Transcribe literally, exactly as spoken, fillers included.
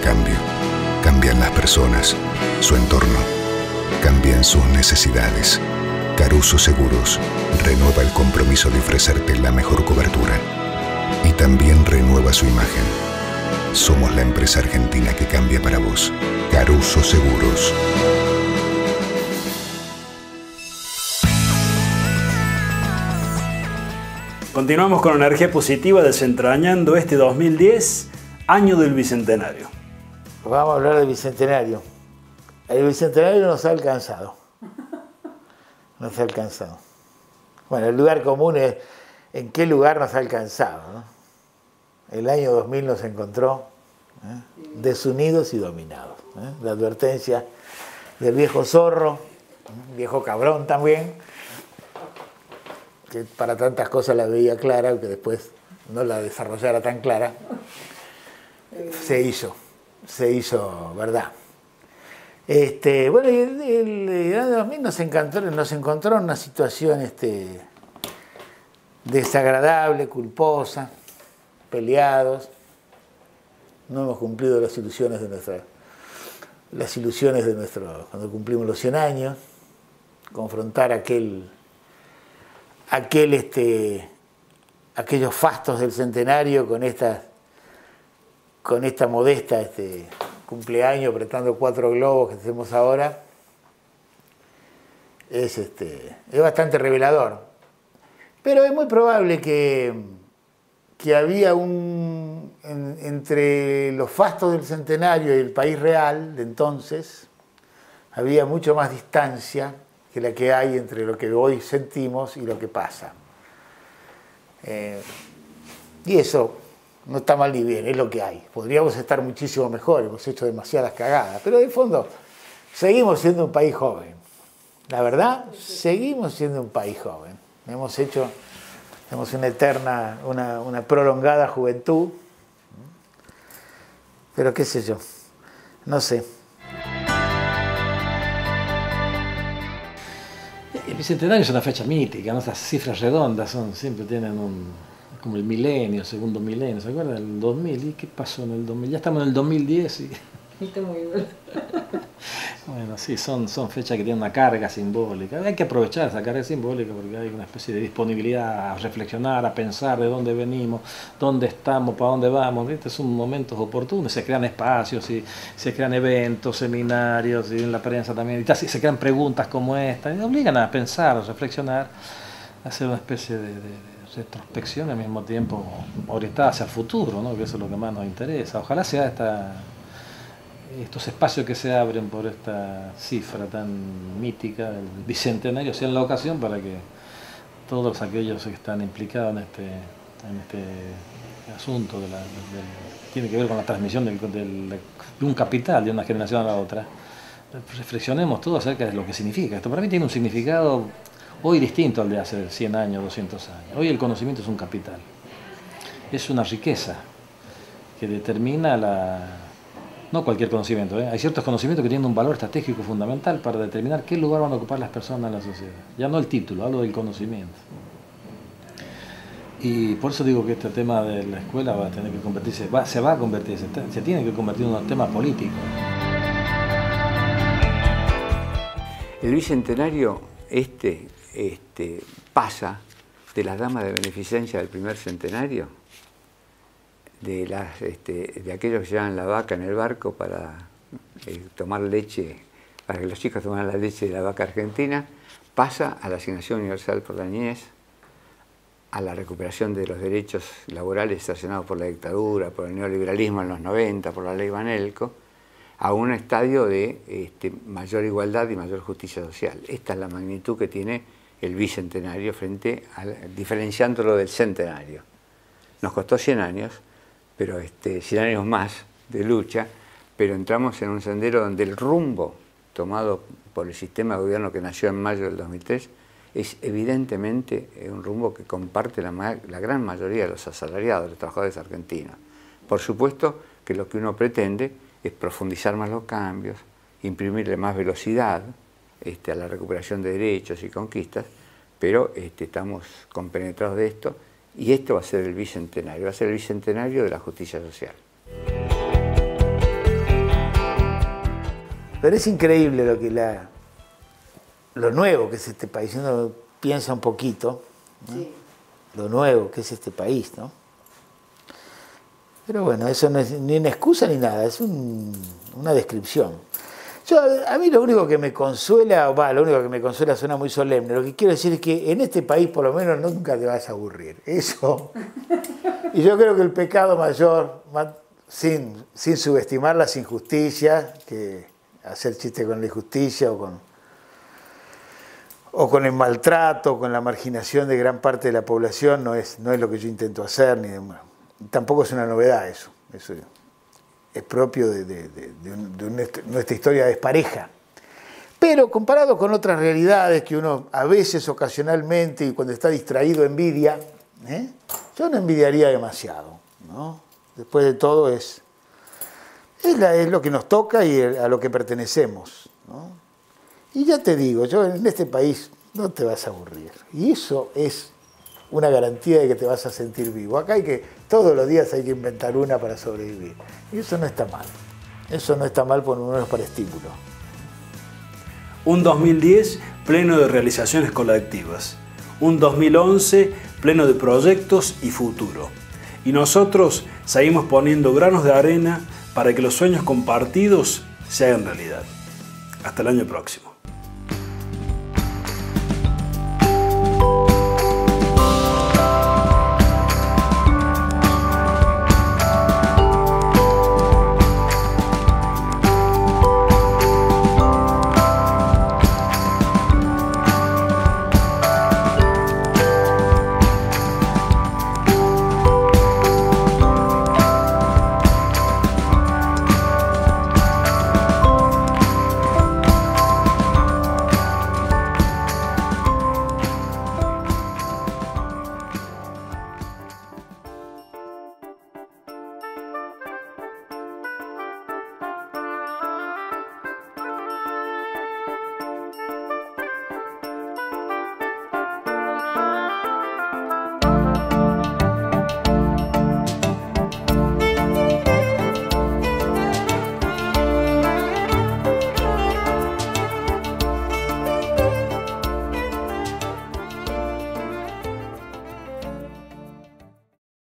cambio. Cambian las personas, su entorno. Cambian sus necesidades. Caruso Seguros renueva el compromiso de ofrecerte la mejor cobertura. Y también renueva su imagen. Somos la empresa argentina que cambia para vos. Caruso Seguros. Continuamos con energía positiva desentrañando este dos mil diez, año del Bicentenario. Vamos a hablar del Bicentenario. El Bicentenario nos ha alcanzado. Nos ha alcanzado. Bueno, el lugar común es en qué lugar nos ha alcanzado, ¿no? El año dos mil nos encontró ¿eh? desunidos y dominados. ¿eh? La advertencia del viejo zorro, ¿eh? viejo cabrón también, que para tantas cosas la veía clara, aunque después no la desarrollara tan clara, se hizo, se hizo verdad. Este, bueno, el, el, el año dos mil nos encontró, nos encontró en una situación este, desagradable, culposa, peleados, no hemos cumplido las ilusiones de nuestra, las ilusiones de nuestro, cuando cumplimos los cien años, confrontar aquel aquel este aquellos fastos del centenario con esta con esta modesta este cumpleaños apretando cuatro globos que hacemos ahora es este es bastante revelador, pero es muy probable que que había un en, entre los fastos del centenario y el país real de entonces había mucho más distancia que la que hay entre lo que hoy sentimos y lo que pasa. Eh, y eso no está mal ni bien, es lo que hay. Podríamos estar muchísimo mejor, hemos hecho demasiadas cagadas, pero de fondo seguimos siendo un país joven. La verdad, seguimos siendo un país joven. Hemos hecho, tenemos una eterna, una, una prolongada juventud, pero qué sé yo, no sé. El Bicentenario es una fecha mítica, ¿no? Esas cifras redondas son, siempre tienen un, como el milenio, segundo milenio, ¿se acuerdan? El dos mil, ¿y qué pasó en el dos mil? Ya estamos en el dos mil diez y... Bueno, sí, son, son fechas que tienen una carga simbólica. Hay que aprovechar esa carga simbólica porque hay una especie de disponibilidad a reflexionar, a pensar de dónde venimos, dónde estamos, para dónde vamos. Estos son momentos oportunos, se crean espacios, y se crean eventos, seminarios, y en la prensa también, y se crean preguntas como esta, y obligan a pensar, a reflexionar, a hacer una especie de, de, de retrospección al mismo tiempo orientada hacia el futuro, ¿no? Que eso es lo que más nos interesa. Ojalá sea esta... estos espacios que se abren por esta cifra tan mítica del Bicentenario sean la ocasión para que todos aquellos que están implicados en este, en este asunto de la, de, de, tiene que ver con la transmisión del, del, de un capital de una generación a la otra, reflexionemos todos acerca de lo que significa. Esto para mí tiene un significado hoy distinto al de hace cien años, doscientos años. Hoy el conocimiento es un capital, es una riqueza que determina la... No cualquier conocimiento, ¿eh? Hay ciertos conocimientos que tienen un valor estratégico fundamental para determinar qué lugar van a ocupar las personas en la sociedad. Ya no el título, hablo del conocimiento. Y por eso digo que este tema de la escuela va a tener que convertirse, va, se va a convertir, se, se tiene que convertir en un tema político. El Bicentenario este, este, pasa de las damas de beneficencia del primer centenario, de, las, este, de aquellos que llevan la vaca en el barco para eh, tomar leche, para que los chicos tomaran la leche de la vaca argentina, pasa a la asignación universal por la niñez, a la recuperación de los derechos laborales cercenados por la dictadura, por el neoliberalismo en los noventa, por la ley Banelco, a un estadio de este, mayor igualdad y mayor justicia social. Esta es la magnitud que tiene el Bicentenario frente a, diferenciándolo del centenario. Nos costó cien años, pero este, cien años más de lucha, pero entramos en un sendero donde el rumbo tomado por el sistema de gobierno que nació en mayo del dos mil tres es evidentemente un rumbo que comparte la, la gran mayoría de los asalariados, de los trabajadores argentinos. Por supuesto que lo que uno pretende es profundizar más los cambios, imprimirle más velocidad este, a la recuperación de derechos y conquistas, pero este, estamos compenetrados de esto. Y esto va a ser el Bicentenario, va a ser el Bicentenario de la justicia social. Pero es increíble lo que la, lo nuevo que es este país. Uno piensa un poquito, ¿no? Sí. Lo nuevo que es este país, ¿no? Pero bueno, eso no es ni una excusa ni nada, es un, una descripción. Yo, a mí lo único que me consuela, va, lo único que me consuela suena muy solemne, lo que quiero decir es que en este país por lo menos nunca te vas a aburrir. Eso. Y yo creo que el pecado mayor, sin, sin subestimar las injusticias, que hacer chiste con la injusticia o con, o con el maltrato, o con la marginación de gran parte de la población, no es, no es lo que yo intento hacer, ni de, tampoco es una novedad eso, eso es propio de, de, de, de, un, de un, nuestra historia despareja. Pero comparado con otras realidades que uno a veces, ocasionalmente, y cuando está distraído envidia, ¿eh? Yo no envidiaría demasiado, ¿no? Después de todo es, es, la, es lo que nos toca y a lo que pertenecemos, ¿no? Y ya te digo, yo en este país no te vas a aburrir. Y eso es una garantía de que te vas a sentir vivo. Acá hay que, todos los días hay que inventar una para sobrevivir. Y eso no está mal. Eso no está mal por lo menos para estímulo. Un dos mil diez pleno de realizaciones colectivas. Un dos mil once pleno de proyectos y futuro. Y nosotros seguimos poniendo granos de arena para que los sueños compartidos se hagan realidad. Hasta el año próximo.